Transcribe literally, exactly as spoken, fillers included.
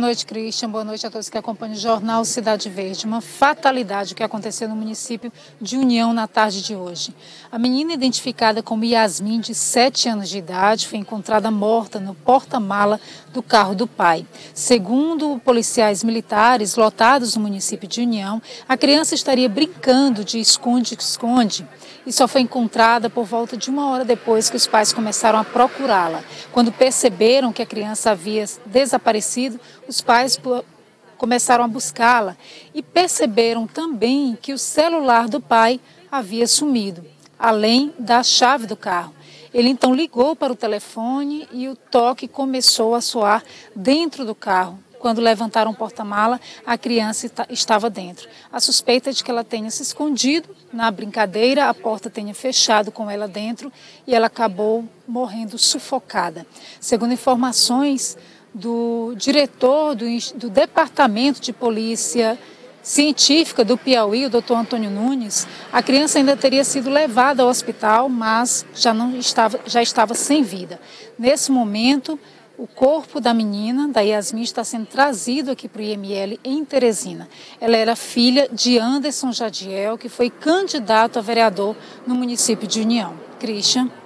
noite, Christian. Boa noite a todos que acompanham o Jornal Cidade Verde. Uma fatalidade que aconteceu no município de União na tarde de hoje. A menina, identificada como Yasmin, de sete anos de idade, foi encontrada morta no porta-mala do carro do pai. Segundo policiais militares lotados no município de União, a criança estaria brincando de esconde-esconde e só foi encontrada por volta de uma hora depois que os pais começaram a procurá-la. Quando perceberam que a criança havia desaparecido, os pais começaram a buscá-la e perceberam também que o celular do pai havia sumido, além da chave do carro. Ele então ligou para o telefone e o toque começou a soar dentro do carro. Quando levantaram o porta-mala, a criança estava dentro. A suspeita é de que ela tenha se escondido na brincadeira, a porta tenha fechado com ela dentro e ela acabou morrendo sufocada. Segundo informações do diretor do, do Departamento de Polícia Científica do Piauí, o doutor Antônio Nunes, a criança ainda teria sido levada ao hospital, mas já, não estava, já estava sem vida. Nesse momento, o corpo da menina, da Yasmin, está sendo trazido aqui para o I M L em Teresina. Ela era filha de Anderson Jadiel, que foi candidato a vereador no município de União. Christian.